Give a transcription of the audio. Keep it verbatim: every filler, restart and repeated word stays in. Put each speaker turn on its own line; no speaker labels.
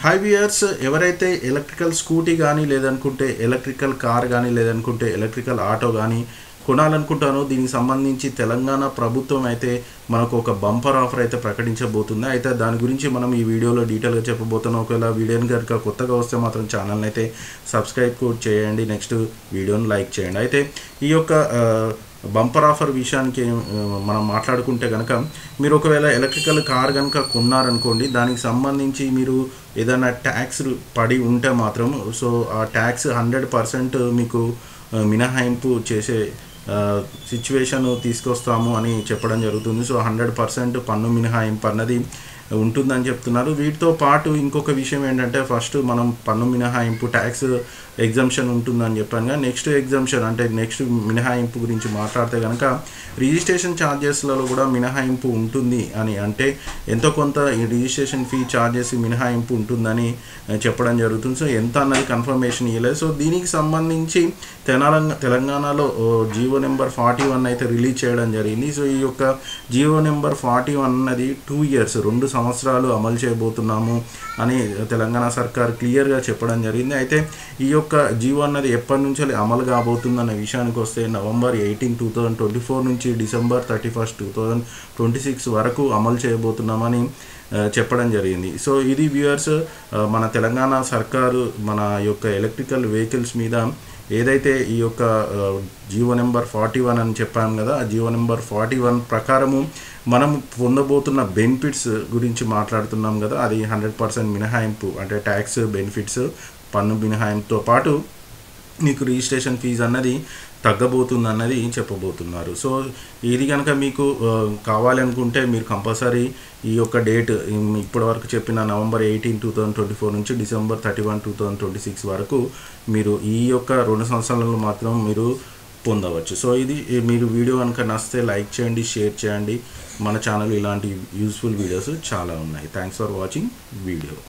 High viewers, ఎవరైతే electrical scooty కానీ లేదనుకుంటే ఎలక్ట్రికల్ కార్ కానీ లేదనుకుంటే ఎలక్ట్రికల్ ఆటో కానీ కొనాలనుకుంటానో దీనికి సంబంధించి తెలంగాణ ప్రభుత్వం అయితే మనకు ఒక బంపర్ ఆఫర్ అయితే ప్రకటించబోతుంది. అయితే దాని గురించి మనం ఈ వీడియోలో డీటెయిల్గా చెప్పబోతున్నాం. ఒకవేళ వీడియోని కనుక కొత్తగా వస్తే మాత్రం ఛానల్ని అయితే సబ్స్క్రైబ్ కూడా చేయండి, నెక్స్ట్ వీడియోని లైక్ చేయండి. అయితే ఈ యొక్క బంపర్ ఆఫర్ విషయానికి మనం మాట్లాడుకుంటే కనుక మీరు ఒకవేళ ఎలక్ట్రికల్ కార్ కనుక కొన్నారనుకోండి, దానికి సంబంధించి మీరు ఏదైనా ట్యాక్స్ పడి ఉంటే మాత్రం సో ఆ ట్యాక్స్ హండ్రెడ్ పర్సెంట్ మీకు మినహాయింపు చేసే సిచ్యువేషన్ తీసుకొస్తాము అని చెప్పడం జరుగుతుంది. సో హండ్రెడ్ పర్సెంట్ పన్ను మినహాయింపు అన్నది ఉంటుందని చెప్తున్నారు. వీటితో పాటు ఇంకొక విషయం ఏంటంటే, ఫస్ట్ మనం పన్ను మినహాయింపు ట్యాక్స్ ఎగ్జంప్షన్ ఉంటుందని చెప్పాను కానీ నెక్స్ట్ ఎగ్జంప్షన్ అంటే నెక్స్ట్ మినహాయింపు గురించి మాట్లాడితే కనుక రిజిస్ట్రేషన్ ఛార్జెస్లలో కూడా మినహాయింపు ఉంటుంది అని, అంటే ఎంతో కొంత ఈ రిజిస్ట్రేషన్ ఫీ ఛార్జెస్ మినహాయింపు ఉంటుందని చెప్పడం జరుగుతుంది. సో ఎంత అన్నది కన్ఫర్మేషన్ ఇవ్వలేదు. సో దీనికి సంబంధించి తెలంగాణ తెలంగాణలో జియో నెంబర్ ఫార్టీ వన్ అయితే రిలీజ్ చేయడం జరిగింది. సో ఈ యొక్క జియో నెంబర్ ఫార్టీ వన్ అన్నది టూ ఇయర్స్ రెండు సంవత్సరాలు అమలు చేయబోతున్నాము అని తెలంగాణ సర్కార్ క్లియర్గా చెప్పడం జరిగింది. అయితే ఈ యొక్క జియో అన్నది ఎప్పటి నుంచి అమలు కాబోతుందన్న విషయానికి వస్తే November eighteen two thousand twenty four నుంచి December thirty first two thousand twenty six వరకు అమలు చేయబోతున్నామని చెప్పడం జరిగింది. సో ఇది వ్యూయర్స్, మన తెలంగాణ సర్కారు మన యొక్క ఎలక్ట్రికల్ వెహికల్స్ మీద ఏదైతే ఈ యొక్క జియో నెంబర్ ఫార్టీ వన్ అని చెప్పాను కదా, ఆ జియో నెంబర్ ఫార్టీ వన్ ప్రకారము మనం పొందబోతున్న బెనిఫిట్స్ గురించి మాట్లాడుతున్నాం కదా, అది హండ్రెడ్ పర్సెంట్ మినహాయింపు అంటే ట్యాక్స్ బెనిఫిట్స్ పన్ను మినహాయింపుతో పాటు మీకు రిజిస్ట్రేషన్ ఫీజు అన్నది తగ్గబోతుంది అన్నది చెప్పబోతున్నారు. సో ఇది కనుక మీకు కావాలి అనుకుంటే మీరు కంపల్సరీ ఈ యొక్క డేట్ ఇప్పటి వరకు చెప్పిన November eighteen two thousand twenty four నుంచి December thirty one two thousand twenty six వరకు మీరు ఈ యొక్క రెండు సంవత్సరాలలో మాత్రం మీరు పొందవచ్చు. సో ఇది మీరు వీడియో కనుక నచ్చితే లైక్ చేయండి, షేర్ చేయండి. మన ఛానల్ ఇలాంటి యూస్ఫుల్ వీడియోస్ చాలా ఉన్నాయి. Thanks for watching video.